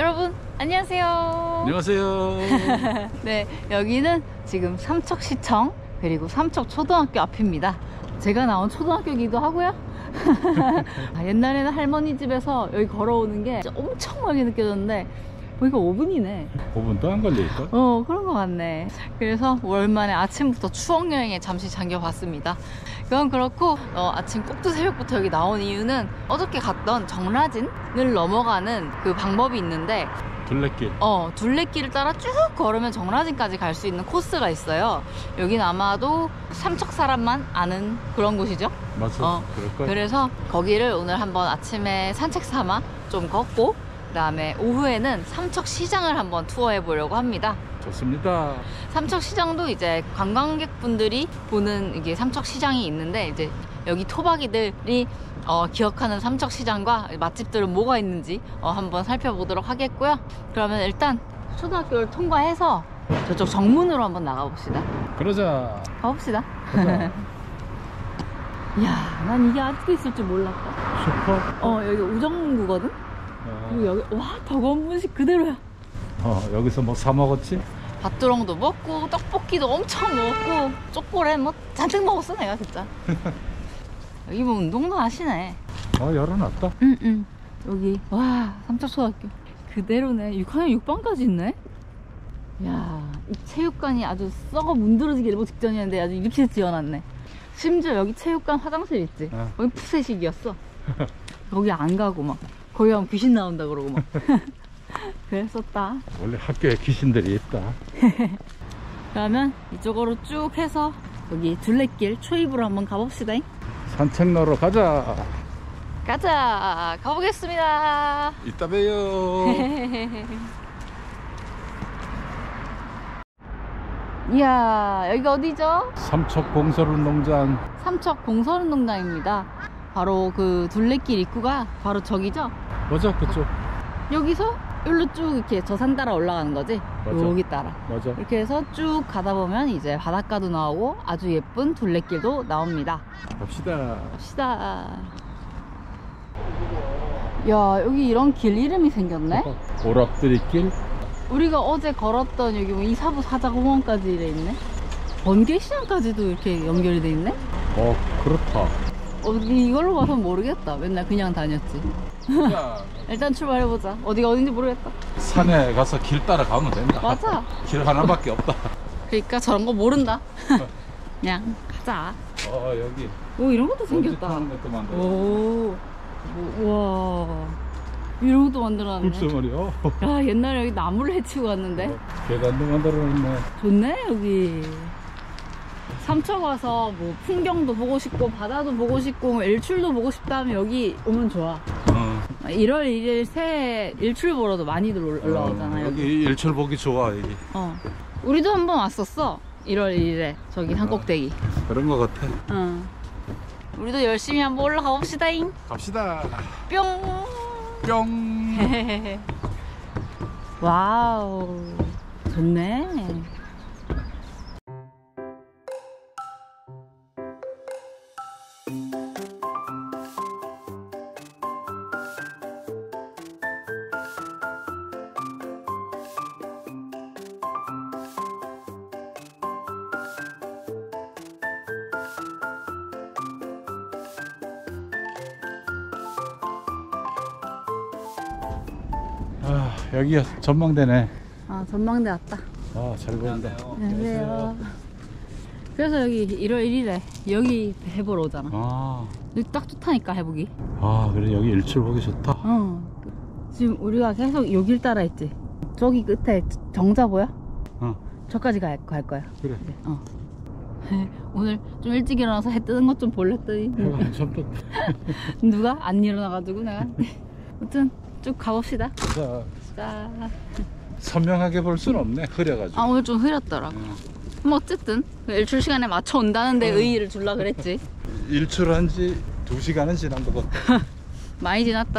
여러분 안녕하세요. 안녕하세요. 네, 여기는 지금 삼척시청 그리고 삼척초등학교 앞입니다. 제가 나온 초등학교이기도 하고요. 옛날에는 할머니 집에서 여기 걸어오는 게 엄청 멀게 느껴졌는데 보니까 5분이네. 5분도 안 걸릴까? 그런 것 같네. 그래서 오랜만에 아침부터 추억여행에 잠시 잠겨봤습니다. 그건 그렇고 아침 꼭두 새벽부터 여기 나온 이유는 어저께 갔던 정라진을 넘어가는 그 방법이 있는데 둘레길. 둘레길을 따라 쭉 걸으면 정라진까지 갈 수 있는 코스가 있어요. 여긴 아마도 삼척 사람만 아는 그런 곳이죠. 맞아. 그럴 거야. 그래서 거기를 오늘 한번 아침에 산책 삼아 좀 걷고 그 다음에 오후에는 삼척시장을 한번 투어해 보려고 합니다. 좋습니다. 삼척시장도 이제 관광객분들이 보는 이게 삼척시장이 있는데 이제 여기 토박이들이 기억하는 삼척시장과 맛집들은 뭐가 있는지 한번 살펴보도록 하겠고요. 그러면 일단 초등학교를 통과해서 저쪽 정문으로 한번 나가봅시다. 그러자. 가봅시다. 가자. 이야, 난 이게 아직도 있을 줄 몰랐다. 슈퍼? 여기 우정문구거든? 그리고 여기 와, 덕원분식 그대로야. 여기서 뭐 사 먹었지? 밭두렁도 먹고 떡볶이도 엄청 먹고 쪽보레 뭐 잔뜩 먹었어 내가 진짜. 여기 뭐 운동도 하시네. 열어놨다. 응. 여기 와, 삼척초등학교 그대로네. 6학년 6반까지 있네. 야, 이 체육관이 아주 썩어 문드러지게 일보 직전이었는데 아주 이렇게 지어놨네. 심지어 여기 체육관 화장실 있지? 거기 푸세식이었어. 거기 안 가고 막 거기 가면 귀신 나온다 그러고 막 그랬었다. 원래 학교에 귀신들이 있다. 그러면 이쪽으로 쭉 해서 여기 둘레길 초입으로 한번 가봅시다. 산책로로 가자. 가보겠습니다. 이따 봬요. 이야, 여기가 어디죠? 삼척 공설운동장. 삼척 공설운동장입니다. 바로 그 둘레길 입구가 바로 저기죠? 맞아, 그쪽. 여기서 여기로 쭉 이렇게 저 산 따라 올라가는 거지? 맞아. 여기 따라. 맞아. 이렇게 해서 쭉 가다 보면 이제 바닷가도 나오고 아주 예쁜 둘레길도 나옵니다. 갑시다. 갑시다. 야, 여기 이런 길 이름이 생겼네? 오락들이길. 우리가 어제 걸었던 여기 뭐 이사부 사자공원까지 이래 있네? 번개시장까지도 이렇게 연결이 돼 있네? 그렇다. 이걸로 가서 모르겠다. 맨날 그냥 다녔지. 일단 출발해보자. 어디가 어딘지 모르겠다. 산에 가서 길 따라 가면 된다. 맞아. 길 하나밖에 없다. 그러니까 저런 거 모른다. 그냥 가자. 여기. 오, 이런 것도 생겼다. 것도 만들어. 오, 우와, 이런 것도 만들어놨네. 굴소머리요. 야, 옛날에 여기 나무를 해치고 갔는데. 계단도 만들어놨네. 좋네 여기. 삼척 와서 뭐 풍경도 보고 싶고 바다도 보고 싶고 뭐 일출도 보고 싶다 하면 여기 오면 좋아. 1월 1일 새해 일출 보러도 많이들 올라오잖아. 여기 일출 보기 좋아 여기. 우리도 한번 왔었어. 1월 1일에 저기 산꼭대기. 그런 거 같아. 우리도 열심히 한번 올라가 봅시다잉. 갑시다. 뿅. 뿅. 와우, 좋네. 여기가 전망대네. 전망대 왔다. 잘 보인다. 안녕하세요. 그래서 여기 1월 1일에 여기 해보러 오잖아. 여기 딱 좋다니까 해보기. 그래 여기 일출 보기 좋다. 지금 우리가 계속 여길 따라 했지. 저기 끝에 정자 보여? 저까지 갈 거야. 그래. 오늘 좀 일찍 일어나서 해 뜨는 것 좀 볼랬더니 해가 좀 떴다. 누가 안 일어나가지고 내가. 아무튼 쭉 가봅시다. 자, 선명하게 볼 수는 없네. 흐려가지고. 오늘 좀 흐렸더라고. 뭐 어쨌든 일출 시간에 맞춰 온다는데 의의를 줄라 그랬지. 일출한 지 2시간은 지난 것 같아. 많이 지났다.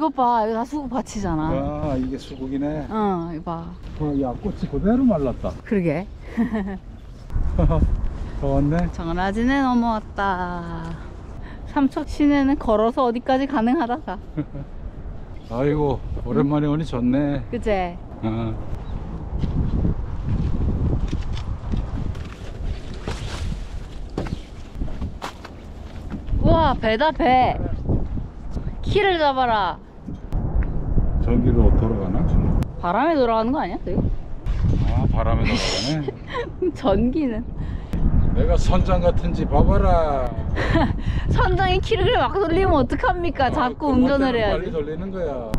이거 봐, 이거 다 수국밭이잖아. 아, 이게 수국이네. 이거 봐. 야, 꽃이 그대로 말랐다. 그러게. 더 왔네. 정라진에 넘어왔다. 삼척 시내는 걸어서 어디까지 가능하다가. 아이고, 오랜만에 오니 좋네. 그제? 우와, 배다, 배. 키를 잡아라. 전기로 돌아가나? 바람에 돌아가는 거 아니야? 저기? 아, 바람에 돌아가네. 전기는. 내가 선장 같은지 봐봐라. 선장이 키를 그래 막 돌리면 어떡합니까? 자꾸 운전을 해야지. 빨리 돌리는 거야.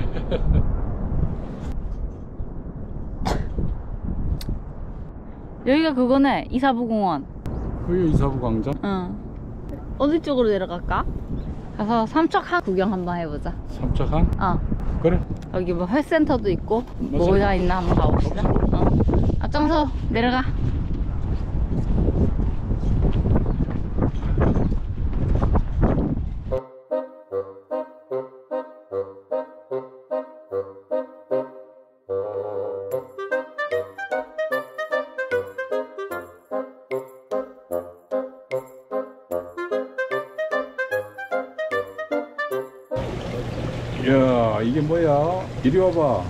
여기가 그거네, 이사부공원. 그게 이사부 광장? 응. 어디 쪽으로 내려갈까? 가서 삼척항 구경 한번 해보자. 삼척항? 그래. 여기 뭐 회센터도 있고 맞아요. 뭐가 있나 한번 가봅시다. 앞장서 내려가. 이야, 이게 뭐야? 이리 와봐.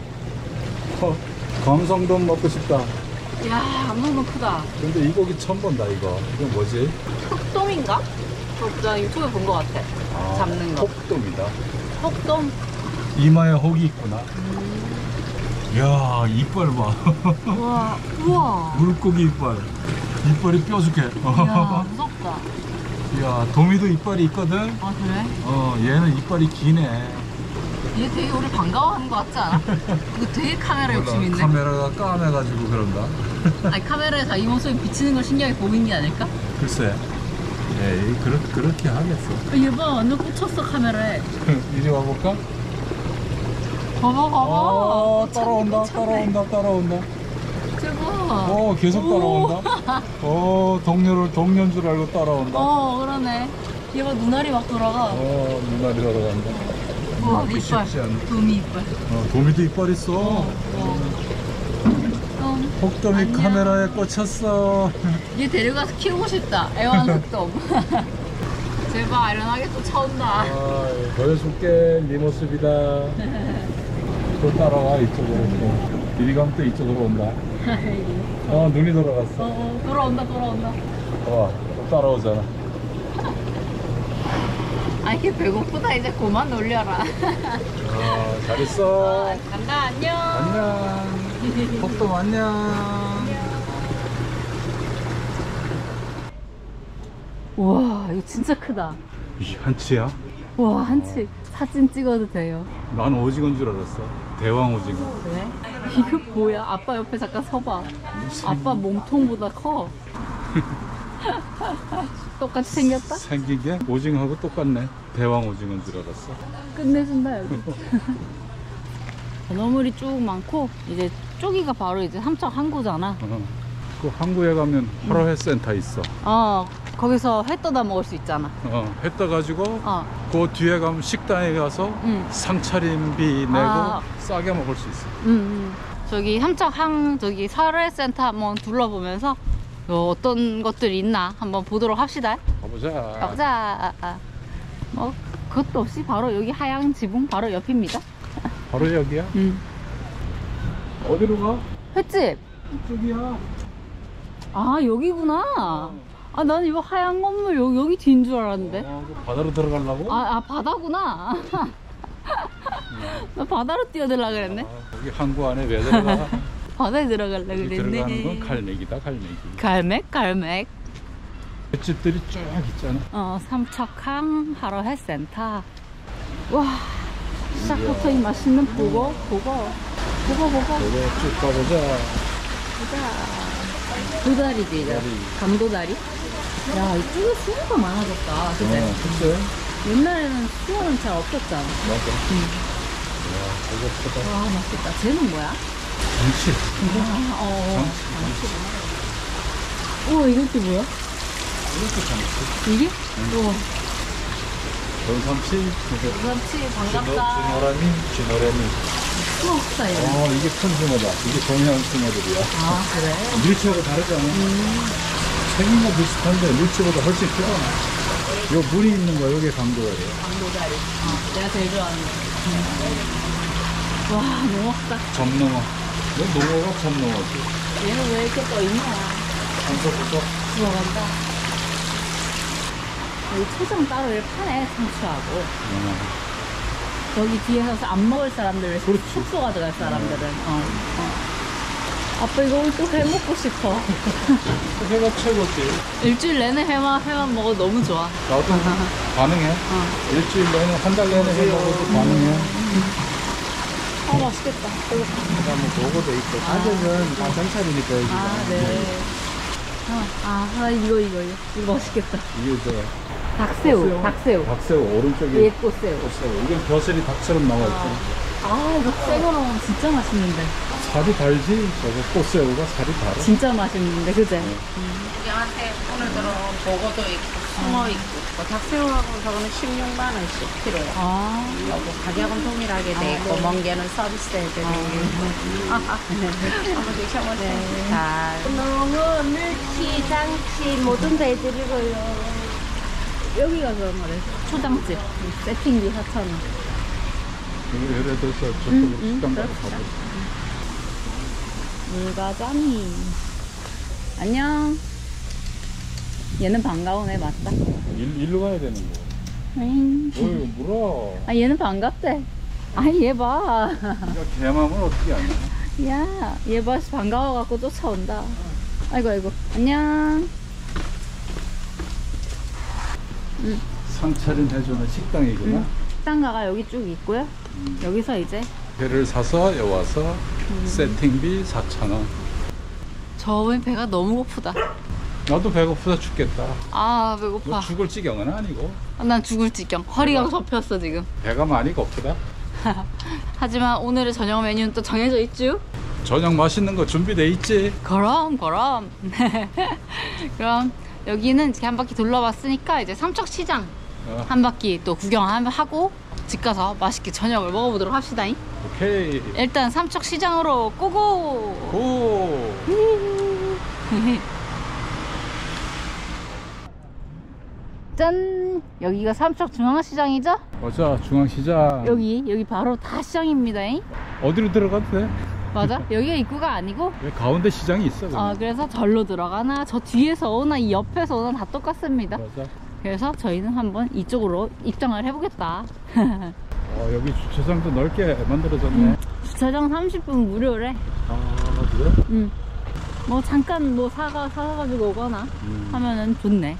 감성돔 먹고 싶다. 이야, 너무 크다. 근데 이 고기 처음 본다, 이거. 이건 뭐지? 흑돔인가? 나 유튜브에 본 것 같아. 잡는 거. 혹돔이다. 흑돔. 이마에 혹이 있구나. 이야, 이빨 봐. 우와, 우와. 물고기 이빨. 이빨이 뾰족해. 이야, 무섭다. 이야, 도미도 이빨이 있거든? 아, 그래? 얘는 이빨이 기네. 얘 되게 우리 반가워하는 것 같지 않아? 이거 되게 카메라 욕심 있네. 카메라가 까매가지고 그런가? 아니, 카메라에 자기 모습이 비치는 걸 신기하게 보이는 게 아닐까? 글쎄. 에이, 그렇게 하겠어. 얘 봐, 완전 꽂혔어, 카메라에. 이리 와볼까? 봐봐. 따라온다. 대박. 계속 따라온다. 동료인 줄 알고 따라온다. 그러네. 얘 봐, 눈알이 막 돌아가. 눈알이 돌아간다. 우와, 먹기 이빨. 쉽지 않네. 도미 이빨. 도미도 이빨 있어. 혹돔이 안녕. 카메라에 꽂혔어. 얘 데려가서 키우고 싶다. 애완흑돔. 제발, 이런하게 또 쳐온다. 보여줄게. 네 모습이다. 또 따라와, 이쪽으로. 이리 가면 또 이쪽으로 온다. 눈이 돌아갔어. 돌아온다. 또 따라오잖아. 아, 이게 배고프다. 이제 그만 놀려라. 잘했어. 간다, 안녕. 안녕. 혹돔 안녕. 우와, 이거 진짜 크다. 이 한치야? 와, 한치 사진 찍어도 돼요. 난 오징어인 줄 알았어. 대왕 오징어. 왜? 이거 뭐야? 아빠 옆에 잠깐 서봐. 아빠 몸통보다 커. 똑같이 생겼다? 생긴 게 오징어하고 똑같네. 대왕 오징어인 줄 알았어. 끝내준다 여기. 건어물이 쭉 많고 이제 저기가 바로 이제 삼척 항구잖아. 그 항구에 가면 하루회 센터 있어. 거기서 회 떠다 먹을 수 있잖아. 회 떠가지고 그 뒤에 가면 식당에 가서 상차림비 내고 싸게 먹을 수 있어. 저기 삼척 저기 사례 센터 한번 둘러보면서 어떤 것들이 있나 한번 보도록 합시다. 가보자. 뭐 그것도 없이 바로 여기 하양 지붕 바로 옆입니다. 바로 여기야? 어디로 가? 횟집. 이쪽이야. 아, 여기구나. 난 이거 하얀 건물 여기 뒤인 줄 알았는데. 바다로 들어가려고? 바다구나. 나 바다로 뛰어들려고 그랬네. 여기 항구 안에 왜 들어가? 바다에 들어가려고 그랬네. 들어가는 건 갈매기다, 갈매기. 갈매. 횟집들이 쭉 있잖아. 삼척항 하루회센터. 와, 시작부터 이 맛있는 보거. 쭉 가보자. 도다리지, 이제. 강도다리. 야, 이쪽에 수어가 많아졌다. 그치? 그치? 옛날에는 수어는 잘 없었잖아. 맞아. 이거 크다. 와, 맛있겠다. 쟤는 뭐야? 정치. 우와, 이것도 뭐야? 이것도 정치. 이게? 우와. 전삼치. 전삼치 반갑다. 쥐노래미. 수어 스타일. 이게 큰 숭어다. 이게 동양 숭어들이야. 아, 그래? 밀치하고 다르잖아. 생긴 거 비슷한데 밀치보다 훨씬 크잖아. 요 물이 있는 거, 요게 강도다리야. 강도다리. 내가 제일 좋아하는 거. 와, 너무 맛있다. 점농어. 이건 농어가 점농어지. 얘는 왜 이렇게 떠 있냐? 한석부터 들어간다. 여기 초장 따로 이렇게 파네, 상추하고. 여기 뒤에서 안 먹을 사람들, 숙소 가져갈 사람들은. 아빠 이거 오늘 또 회 먹고 싶어. 회가 최고지. 일주일 내내 회만 먹어도 너무 좋아. 나도 가능해. 일주일 내내, 한 달 내내 회 먹어도 가능해. 맛있겠다. 그다음에 보고도 있고. 가격은 다 정찰이니까 여기가. 네. 이거 맛있겠다. 이게 저 닭새우. 닭새우 오른쪽에. 얘 꽃새우. 꽃새우. 이건 벼슬이 닭처럼 나와 있고. 이거 생으로 먹으면 진짜 맛있는데. 살이 달지? 저거 꽃새우가 살이 달아. 진짜 맛있는데, 그제? 우리한테 오늘 들어온 보고도 있고 숭어 있고 닭새우하고 저거는 16만 원씩 키로에. 그리고 가격은 동일하게 돼 있고 먼 게는 서비스 해드리고. 한번 드셔보세요. 자, 농어, 밀치, 장치 모든 다 해드리고요. 여기가 그러면 초장집. 세팅비 4,000원. 예를 들어서 저쪽으로 식당 가서 가보자. 물가자미. 안녕. 얘는 반가우네, 맞다. 일로 가야 되는 거. 어이, 물어. 얘는 반갑대. 얘 봐. 이거 개맘을 어떻게 아냐? 야, 얘 봐. 반가워갖고 쫓아온다. 아이고. 안녕. 상차림 해주는 식당이구나. 식당가가 여기 쭉 있고요. 여기서 이제 회를 사서 여기 와서 세팅비 4,000원. 저 배가 너무 고프다. 나도 배고프다 죽겠다. 배고파. 뭐 죽을 지경은 아니고. 난 죽을 지경. 허리가 접혔어 지금. 배가 많이 고프다. 하지만 오늘의 저녁 메뉴는 또 정해져 있죠? 저녁 맛있는 거 준비돼 있지? 그럼. 그럼 여기는 이렇게 한 바퀴 둘러봤으니까 이제 삼척시장 한 바퀴 또 구경하고 집 가서 맛있게 저녁을 먹어보도록 합시다. 오케이. 일단 삼척시장으로 고고! 고! 짠! 여기가 삼척중앙시장이죠? 맞아, 중앙시장. 여기 바로 다 시장입니다. 어디로 들어가도 돼? 맞아? 여기가 입구가 아니고 왜 가운데 시장이 있어? 그냥? 그래서 절로 들어가나 저 뒤에서 오나 이 옆에서 오나 다 똑같습니다. 맞아. 그래서 저희는 한번 이쪽으로 입장을 해보겠다. 여기 주차장도 넓게 만들어졌네. 주차장 30분 무료래. 그래? 뭐 잠깐 사가지고 오거나 하면은 좋네.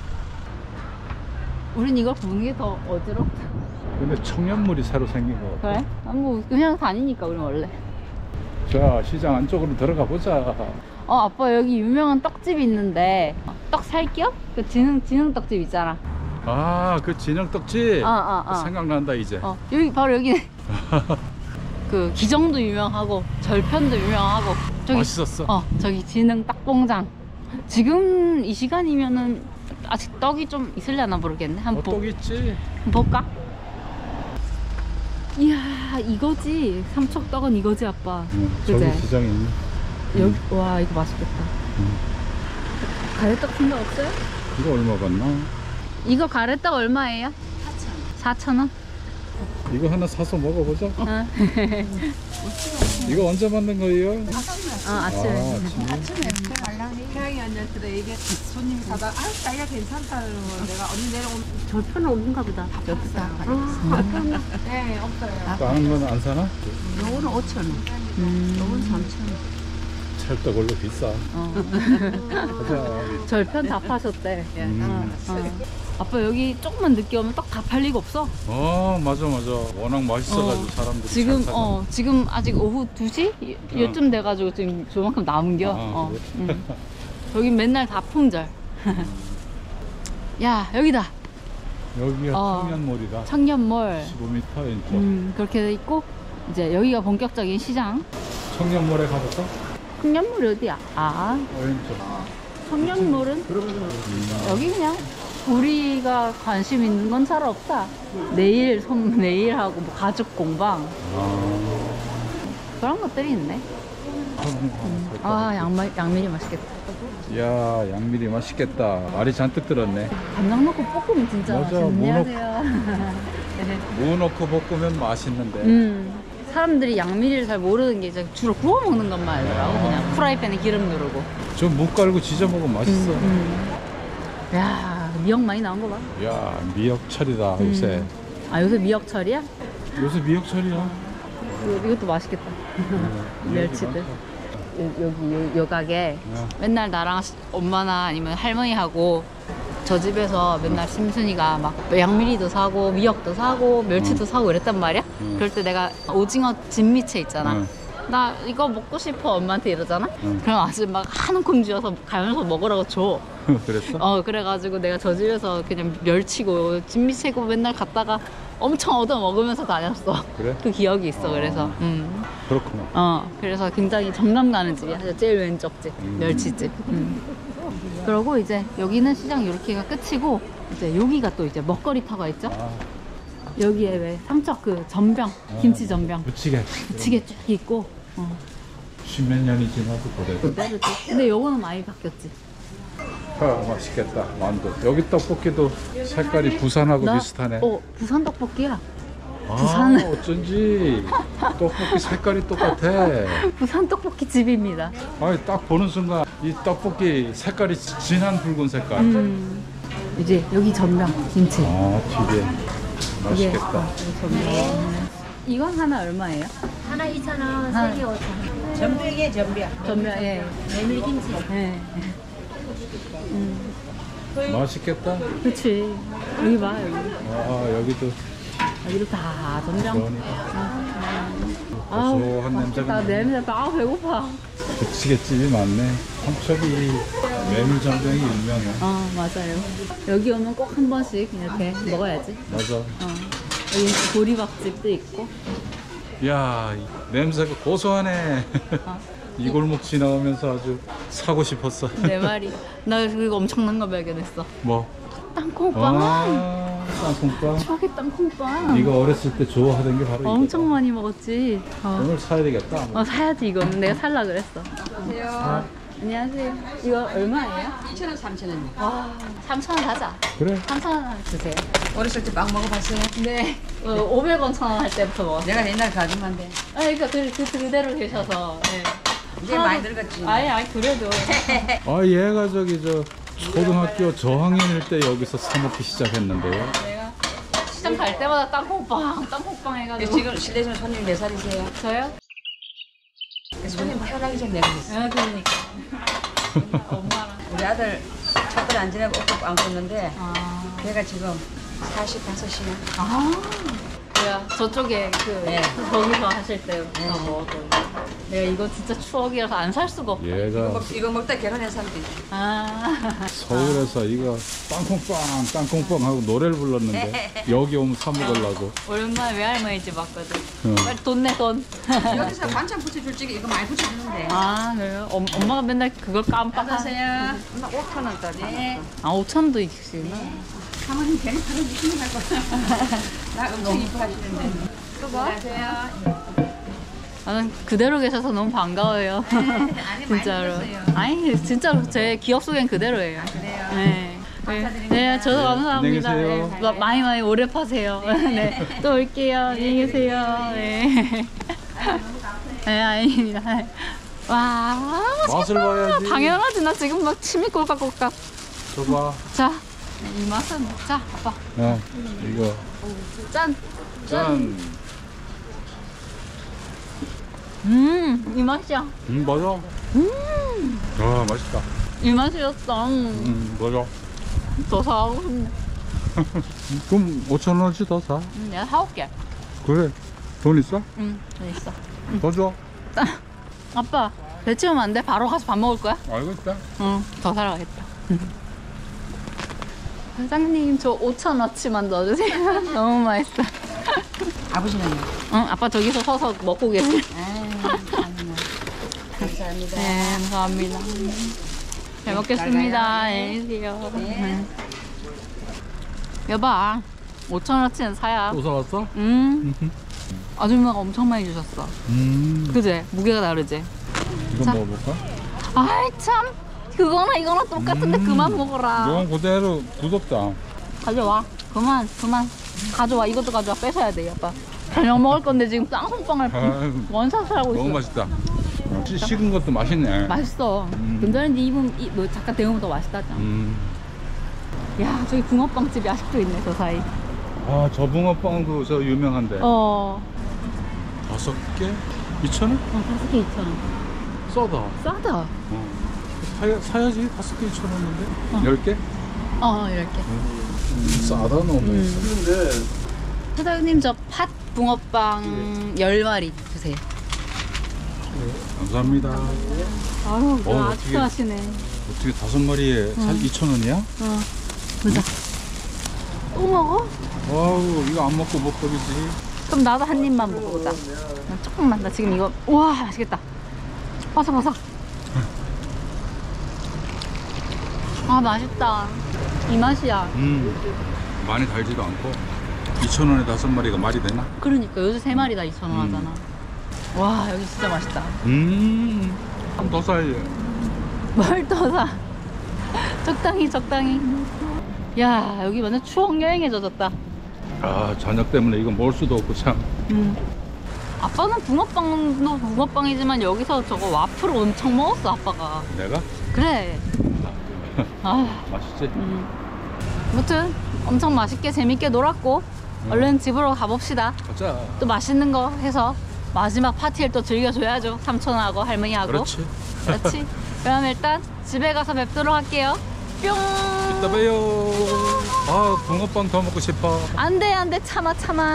우린 이걸 보는 게 더 어지럽다. 근데 청년물이 새로 생긴 거 같아. 그래? 뭐 그냥 다니니까 우린 원래. 자, 시장 안쪽으로 들어가 보자. 아빠 여기 유명한 떡집이 있는데 떡 살게요? 그 진흥 떡집 있잖아. 그 진영떡집. 생각난다 이제. 여기 바로 여기네. 그 기정도 유명하고 절편도 유명하고 맛있었어. 저기 진흥 떡봉장. 지금 이 시간이면은 아직 떡이 좀 있으려나 모르겠네. 떡 있지. 한번 볼까? 이야, 이거지. 삼척떡은 이거지, 아빠. 저기 시장이 있네. 여기, 와, 이거 맛있겠다. 가래떡 생각 없어요? 이거 얼마 받나? 이거 가래떡 얼마예요? 4,000원. 이거 하나 사서 먹어보자. 이거 언제 만든 거예요? 아침에. 태양이 앉았을 때 이게 손님이 사다 자기가 괜찮다는 거 내가 언니 내려오면 절편은 없는가 보다. 없다. 네, 없어요. 다른 건 안 사나? 요거는 5,000원. 요건 3,000원. 찰떡 원래 비싸. 가자. 절편 다 파셨대. 아빠 여기 조금만 늦게 오면 떡 다 팔 리가 없어. 맞아. 워낙 맛있어가지고 사람들이 지금 잘 사잖아. 지금 아직 오후 2시? 요쯤 돼가지고 지금 조만큼 남겨. 그래? 여긴 맨날 다 품절. 야, 여기다. 여기가 청년몰이다. 청년몰. 15m 왼쪽. 그렇게 돼 있고 이제 여기가 본격적인 시장. 청년몰에 가볼까? 청년몰이 어디야? 왼쪽. 청년몰은 여기 그냥 우리가 관심 있는 건 잘 없다. 네일하고 뭐 가죽 공방 그런 것들이 있네. 아, 양미리 맛있겠다. 야, 양미리 맛있겠다. 알이 잔뜩 들었네. 간장 넣고 볶으면 진짜 맞아, 맛있네. 안녕하세요. 무 넣고 볶으면 맛있는데. 사람들이 양미리를 잘 모르는 게 이제 주로 구워 먹는 것만 알더라고. 그냥 프라이팬에 기름 누르고. 저 무 깔고 지져 먹으면 맛있어. 야, 미역 많이 나온 거 봐. 야, 미역철이다 요새. 아, 요새 미역철이야? 요새 미역철이야. 이것도 맛있겠다. 멸치들. 여기 요 가게 맨날 나랑 엄마나 아니면 할머니하고 저 집에서 맨날 심순이가 막 양미리도 사고 미역도 사고 멸치도 사고 이랬단 말이야. 그럴 때 내가 오징어 진미채 있잖아. 나 이거 먹고 싶어 엄마한테 이러잖아. 그럼 아주 막 한 움큼 쥐어서 가면서 먹으라고 줘. 그랬어? 그래가지고 내가 저 집에서 그냥 멸치고 진미채고 맨날 갔다가 엄청 얻어 먹으면서 다녔어. 그래? 그 기억이 있어. 그래서 그렇구나. 그래서 굉장히 정감 가는 집이야. 제일 왼쪽 집, 멸치집. 그러고 이제 여기는 시장 이렇게가 끝이고 이제 여기가 또 이제 먹거리터가 있죠. 여기에 왜 삼척 그 전병, 김치 전병, 부치게 쭉 있고. 십몇 년이 지나도 그대로. 그대로지. 근데 요거는 많이 바뀌었지. 맛있겠다. 만두. 여기 떡볶이도 색깔이 부산하고 비슷하네. 부산 떡볶이야. 부산. 어쩐지 떡볶이 색깔이 똑같아. 부산 떡볶이 집입니다. 아니 딱 보는 순간 이 떡볶이 색깔이 진한 붉은 색깔. 이제 여기 전병 김치. 튀게 맛있겠다. 이건 하나 얼마예요? 하나 2,000원, 3개 5,000원. 전병이에요, 전병. 전병, 예. 메밀김치. 예. 맛있겠다. 그치. 여기 봐, 여기. 여기도 여기도 다 전병. 고소한 냄새가. 냄새 나 배고파. 부치게집이 많네. 삼척이 메밀전병이 유명해. 맞아요. 여기 오면 꼭 한 번씩 이렇게 먹어야지. 맞아. 여기 보리밥집도 있고. 야, 냄새가 고소하네. 이 골목 지나오면서 아주 사고 싶었어. 내 말이. 나 그거 엄청난 거 발견했어. 뭐? 땅콩빵. 땅콩빵. 추억의 땅콩빵. 이거 어렸을 때 좋아하던 게 바로 엄청 이거다. 많이 먹었지. 오늘 사야 되겠다. 사야지 이거는. 내가 살라 그랬어. 안녕하세요. 안녕하세요. 이거 얼마예요? 2,000원, 3,000원. 와, 3,000원 사자. 그래. 3,000원 주세요. 어렸을 때 빵 먹어봤어요? 네. 500원, 1,000원 할 때부터 먹었어요. 내가 옛날 가지만데. 그러니까 그대로 계셔서. 네. 이제 많이 늙었지. 아니 그래도. 얘가 저 초등학교 저학년일 때 여기서 사 먹기 시작했는데요. 내가 시장 갈 때마다 땅콩빵 해가지고. 지금 실내에서 손님 몇 살이세요? 저요? 그래서 손님 태어나기 전에 내가 했어요. 그러니까. 엄마랑. 우리 아들 첫달 안 지내고 옷도 안 걷는데 걔가 지금 45이나. 내가 저쪽에 거기서 하실 때 먹었거든요. 내가 이거 진짜 추억이라서 안 살 수가 없어. 얘가 이거 먹다 결혼한 사람도 있지. 서울에서 이거 땅콩빵 하고 노래를 불렀는데 여기 오면 사 먹으려고. 오랜만에 외할머니 집 왔거든. 빨리 돈 내 돈. 여기서 반찬 붙여줄 적에 이거 많이 붙여주는데. 그래요? 엄마가 맨날 그걸 깜빡하세요. 엄마 5,000원짜리. 네. 5,000원도 있으시나? 사모님 괜히 사람 무슨 할 거야. 나 엄청 이뻐하시는데. 수고하세요. 나는 그대로 계셔서 너무 반가워요. 진짜로. 아니 진짜로 제 기억 속엔 그대로예요. 그래요. 네, 저도 감사합니다. 안녕히 계세요. 네, 많이 오래 파세요. 네, 또 올게요. 안녕히 계세요. 네. 네, 아닙니다. 와, 맛을 봐야지. 당연하지. 나 지금 막 침이 꼴깍꼴깍. 줘봐. 자, 이 맛은 자, 아빠. 이거 짠. 짠. 이 맛이야. 맞아. 맛있다. 이 맛이었어. 맞아. 더 사고 싶네. 그럼 5,000원어치 더 사. 내가 사올게. 그래. 돈 있어? 돈 있어. 더 줘. 아빠, 배 채우면 안 돼? 바로 가서 밥 먹을 거야? 알고 있다. 더 사러 가겠다. 사장님, 저 5,000원어치만 넣어주세요. 너무 맛있어. 아버지는요? 아빠 저기서 서서 먹고 계세요. 감사합니다. 네, 감사합니다. 잘 먹겠습니다. 안녕히 계세요. 네. 여봐 5,000원어치는 사야. 또 사왔어? 아줌마가 엄청 많이 주셨어. 그제? 무게가 다르지? 이거 자. 먹어볼까? 아이 참 그거나 이거나 똑같은데 그만 먹어라. 이건 그대로 부럽다. 가져와. 그만 가져와. 이것도 가져와. 뺏어야 돼 아빠. 저녁 먹을 건데 지금 쌍송빵을 아유, 원샷을 하고 있어. 너무 맛있다. 식은 것도 맛있네. 맛있어. 근전인지 너 잠깐 데우면 더 맛있다잖아. 야 저기 붕어빵집이 아직도 있네 저 사이. 아, 저 붕어빵도 저 유명한데. 5개? 2,000원? 5개 2,000원. 싸다. 싸다. 사야지. 5개 2,000원인데. 10개? 이렇게. 싸다 너무. 사장님 저 팥 붕어빵 10마리 주세요. 감사합니다. 아유 어떻게- 아직도 하시네. 어떻게 5마리에 2,000원이야? 보자. 또 먹어? 와우, 이거 안 먹고 못 버리지. 그럼 나도 한 입만 먹어보자. 조금만. 나 지금 이거 우와 맛있겠다. 바삭바삭. 아 맛있다. 이 맛이야. 많이 달지도 않고 2,000원에 5마리가 말이 되나? 그러니까 요새 3마리 다 2,000원 하잖아. 와 여기 진짜 맛있다. 한 더 사야. 뭘 더 사. 적당히. 야 여기 완전 추억 여행에 젖었다. 아, 저녁 때문에 이거 먹을 수도 없고 참. 아빠는 붕어빵도 붕어빵이지만 여기서 저거 와플을 엄청 먹었어 아빠가. 내가? 그래. 아 맛있지? 아무튼 엄청 맛있게 재밌게 놀았고 얼른 집으로 가봅시다. 가자. 또 맛있는 거 해서 마지막 파티를 또 즐겨줘야죠. 삼촌하고 할머니하고. 그렇지. 그럼 일단 집에 가서 뵙도록 할게요. 뿅. 이따 봬요. 아, 붕어빵 더 먹고 싶어. 안돼 참아.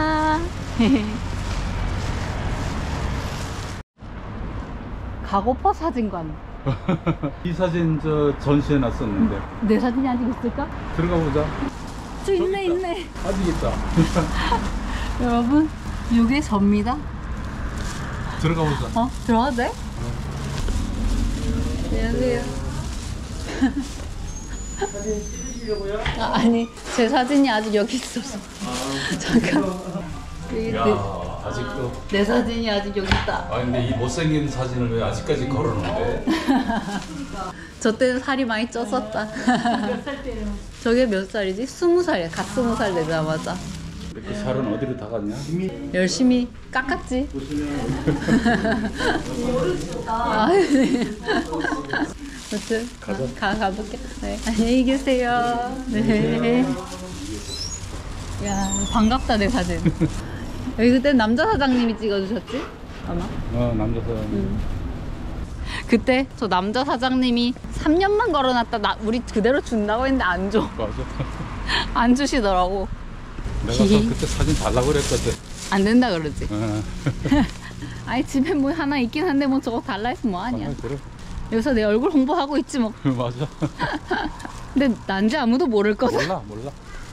가고파 사진관. 이 사진 저 전시해 놨었는데 내 사진이 아직 있을까? 들어가 보자. 저 있네. 아직 있다. 여러분 이게 접니다. 들어가 보자. 들어가도 돼? 안녕하세요. 사진 찍으시려고요? 아니 제 사진이 아직 여기 있어서 잠깐. 아직도. 내 사진이 아직 여기 있다. 아, 근데 이 못생긴 사진을 왜 아직까지 걸어놓는데? 저 때는 살이 많이 쪘었다. 몇 살 때요? 저게 몇 살이지? 20살이야. 갓 20살 되자마자. 그 살은 어디로 다 갔냐? 열심히 깎았지. 아무튼 가볼게. 네. 안녕히 계세요. 네. 야 반갑다 내 사진. 여기 그때 남자 사장님이 찍어주셨지? 아마. 남자 사람. 그때 저 남자 사장님이 3년만 걸어놨다 우리 그대로 준다고 했는데 안 줘. 맞아. 안 주시더라고. 내가 그때 사진 달라고 그랬거든. 안 된다 그러지. 어. 아니 집에 뭐 하나 있긴 한데 뭐 저거 달라 했으면 뭐하냐. 그래. 여기서 내 얼굴 홍보하고 있지 뭐. 맞아. 근데 난지 아무도 모를 거다. 몰라.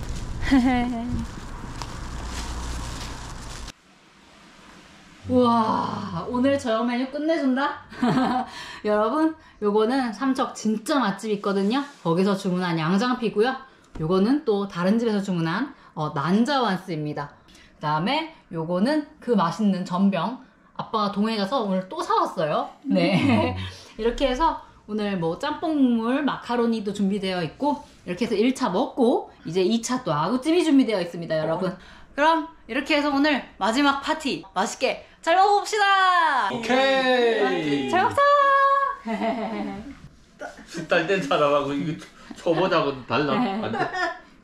우와 오늘 저녁 메뉴 끝내준다. 여러분 요거는 삼척 진짜 맛집 있거든요. 거기서 주문한 양장피고요. 요거는 또 다른 집에서 주문한 난자완스입니다. 그 다음에 요거는 그 맛있는 전병 아빠가 동해 가서 오늘 또 사왔어요. 네. 이렇게 해서 오늘 뭐 짬뽕 국물 마카로니도 준비되어 있고 이렇게 해서 1차 먹고 이제 2차 또 아구찜이 준비되어 있습니다 여러분. 그럼 이렇게 해서 오늘 마지막 파티 맛있게 잘 먹어봅시다. 오케이. 잘 먹자. 식달 된 사람하고 이거 초보자하고 달라. 안 돼.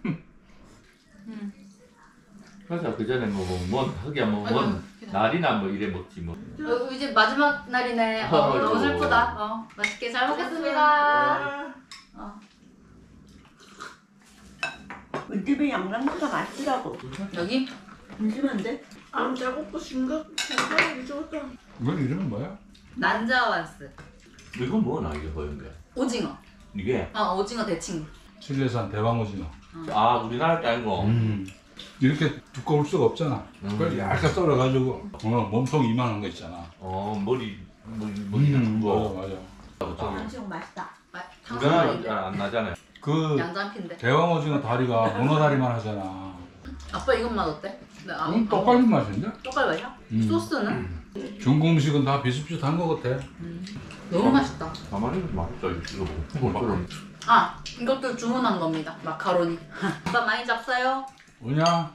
그래서 그 전에 뭔 흑이야 뭔 날이나 뭐 이래 먹지 뭐. 이제 마지막 날이네. 너무 슬프다. 맛있게 잘 먹겠습니다. 우리 집에 양상추가 맛있더라고. 여기 심심한데? 안 짜고 심각. 이건 이름은 뭐야? 난자완스 이거 뭐나 이게 보이는 게? 오징어. 이게 오징어 대칭. 칠레산 대왕오징어. 아 우리나라 게 아니고. 이렇게 두꺼울 수가 없잖아. 그걸 얇게 썰어가지고 몸통 이만한 거 있잖아. 머리가 큰 거. 맞아. 양상추 맛있다. 우리나라는 잘 안 나잖아요. 그 양장피인데. 대왕 오징어 다리가 문어 다리만 하잖아. 아빠 이건 맛 어때? 똑같은 맛인데? 똑같은 맛이야? 소스는? 중국 음식은 다 비슷비슷한 것 같아. 너무 맛있다. 가만히 맛있다 이거 먹어. 아, 이것도 주문한 겁니다. 마카로니. 아빠 많이 잡사요? 뭐냐?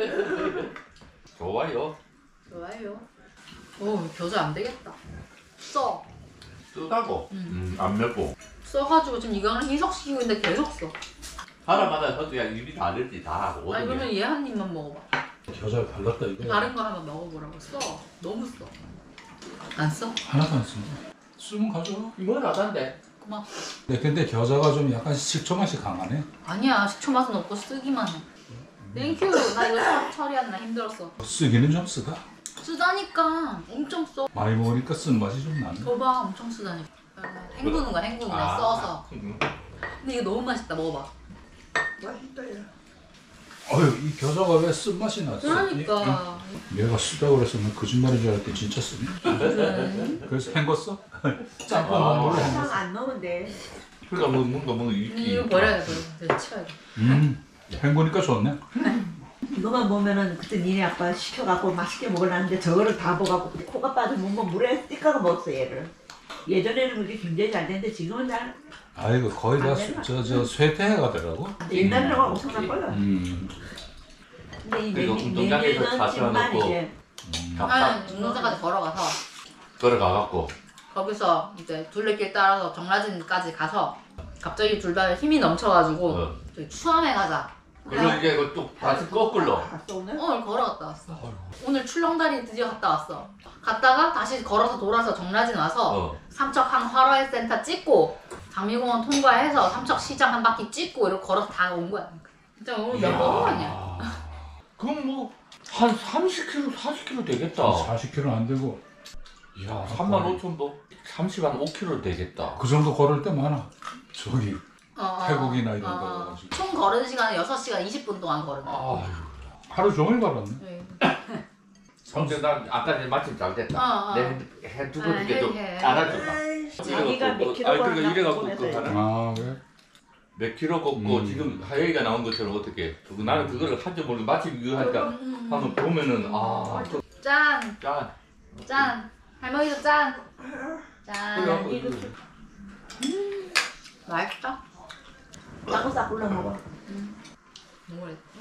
좋아요. 좋아요. 오, 겨자 안 되겠다. 써. 쓰다고. 안 맵고. 써가지고 지금 이거는 희석시키고 있는데 계속 써. 하나마다 서두야 입이 다르지 다. 아니 그러면 얘 한 입만 먹어봐. 겨자 달랐다 이거. 다른 거 한번 먹어보라고. 써. 너무 써. 안 써? 하나도 안 쓴다. 쓰면 가져와. 이건 하단데. 고마워. 근데 겨자가 좀 약간 식초 맛이 강하네. 아니야, 식초 맛은 없고 쓰기만 해. 땡큐. 나 이거 처리하느라 힘들었어. 쓰기는 좀 쓰다. 쓰다니까. 엄청 써. 많이 먹으니까 쓴 맛이 좀 나네. 줘봐. 엄청 쓰다니까. 헹구는 거야, 헹구는 거야. 써서. 근데 이거 너무 맛있다. 먹어봐. 맛있다 야. 어휴, 이 겨자가 왜 쓴 맛이 나지? 그러니까. 얘가 쓰다 그랬으면 거짓말인 줄 알았더니 진짜 쓰네. 그래서 헹궜어? 짬뽕만 몰래 헹궜어. 설탕 안 넣으면 돼. 그러니까 뭔가 근데 이거 버려야 돼. 내가 치워야 돼. 헹구니까 좋네. 이거만 보면은 그때 니네 아빠 시켜갖고 맛있게 먹으려는데 저거를 다 먹어갖고 코가 빠지면 뭐 물에 띠까가 먹었어 얘를. 예전에는 그게 굉장히 잘 됐는데 지금은 잘 아이고 거의 다 쇠퇴해가 되라고? 옛날이라고 엄청난 거야. 근데 이 그리고 내년은 운동장에서 다 10만 세워놓고. 이제 아, 운동장까지 걸어가서 걸어가갖고. 거기서 이제 둘레길 따라서 정라진까지 가서 갑자기 둘 다 힘이 넘쳐가지고 저기 추암에 가자. 그리고 이제 이거 또 다시 거꾸로. 갔어 오늘? 오늘 걸어갔다 왔어. 오늘 출렁다리 드디어 갔다 왔어. 갔다가 다시 걸어서 돌아서 정라진 와서 삼척항 화로회 센터 찍고 장미공원 통과해서 삼척 시장 한 바퀴 찍고 이렇게 걸어서 다 온 거야. 진짜 오늘 몇 번 아니야? 그럼 뭐 한 30km, 40km 되겠다. 40km 안 되고. 야, 35,000도 30한 5km 되겠다. 그 정도 걸을 때 많아. 저기 태국이나 이런 데 가가지고. 총 걸은 시간은 6시간 20분 동안 걸었네. 아유. 하루 종일 걸었네. 네. 근데 난 아까 전에 마침 잘 됐다. 내 두고 이렇게 좀 해. 알아줬다. 자기가 몇 킬로 아니 그러니까 이래갖고 보내서 그 하나 아 그래? 몇 킬로 걷고 지금 하영이가 나온 것처럼 어떻게 나는 그거를 한줄 모르고 마침 이거 하니까 한번 보면은 짠! 짠. 짠! 할머니도 짠! 짠! 그래갖고 맛있다? 싸고 싹 불러 먹어. 너무 맛있다.